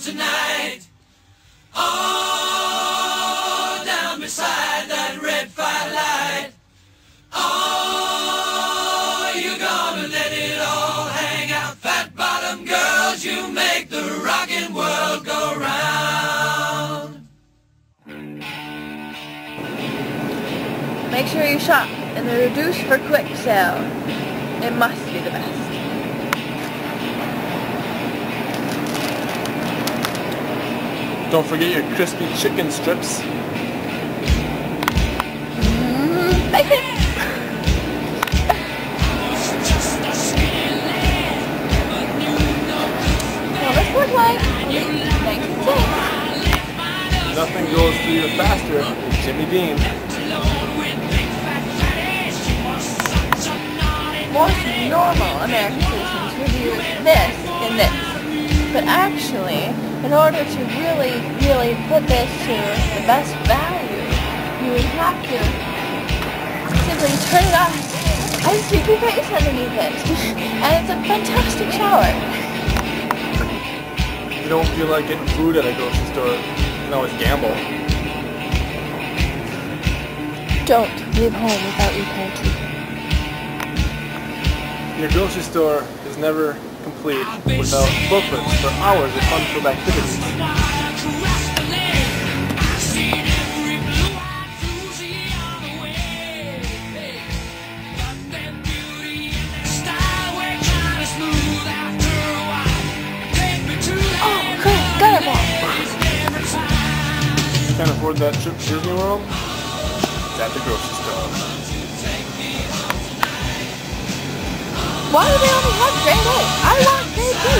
tonight. Oh, down beside that red firelight. Oh, you're gonna let it all hang out. Fat bottom girls, you make the rockin' world go round. Make sure you shop in the Reduce for Quick sale. It must be the best. Don't forget your crispy chicken strips. Bacon! Well, this looks like 1906. Nothing goes through you faster than Jimmy Dean. Most normal American citizens would use this in this. But actually, in order to really put this to the best value, you would have to simply turn it off and stick your face underneath it. And it's a fantastic shower. If you don't feel like getting food at a grocery store, you can always gamble. Don't leave home without your pantry. Your grocery store is never complete without booklets for hours of fun-filled activities. Oh, cool, gutter ball. Can't afford that trip to Disney World? It's at the grocery store. Why do they only have grade A? I want grade B.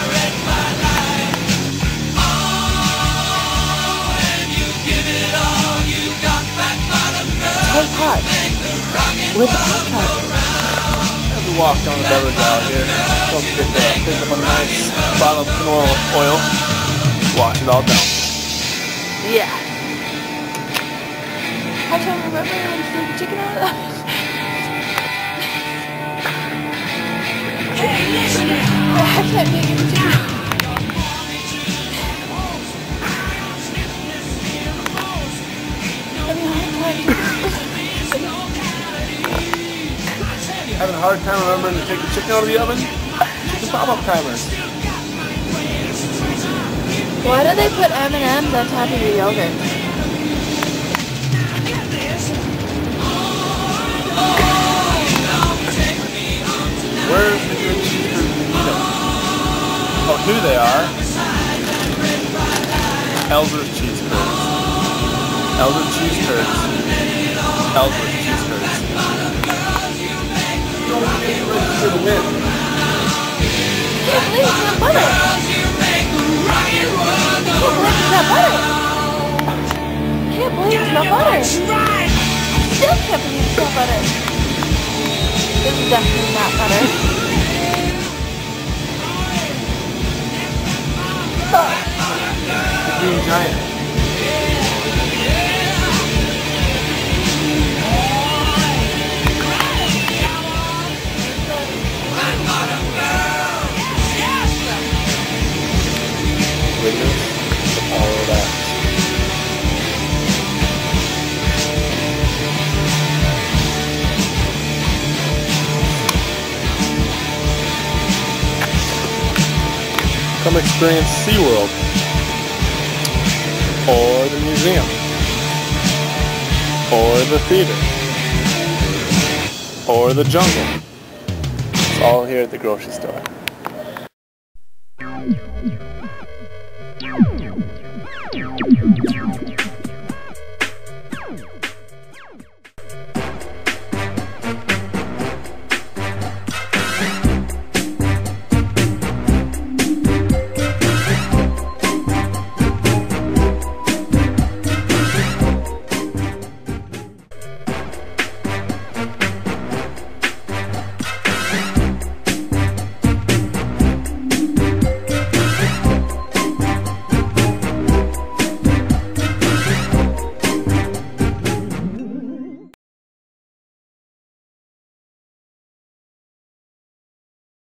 Take part with the podcast. As we walk down the beverage aisle here, don't forget to pick up a nice bottle of canola oil, wash it all down. Yeah. I don't remember when you threw the chicken out of that. I can't make it chicken. Having a hard time remembering to take the chicken out of the oven? Chicken pop-up timers. Why do they put M&Ms on top of your yogurt? Where's the good cheeseburgers when you need them? Oh, here they are. Ellsworth cheese curds. Ellsworth cheese curds. Ellsworth cheese curds. Don't get ready for the win. Can't believe it's not butter. Can't believe it's not butter. Still can't believe it's not butter. This is definitely not butter. The Green Giant. Witness the power of that. Come experience SeaWorld, or the museum, or the theater, or the jungle. It's all here at the grocery store.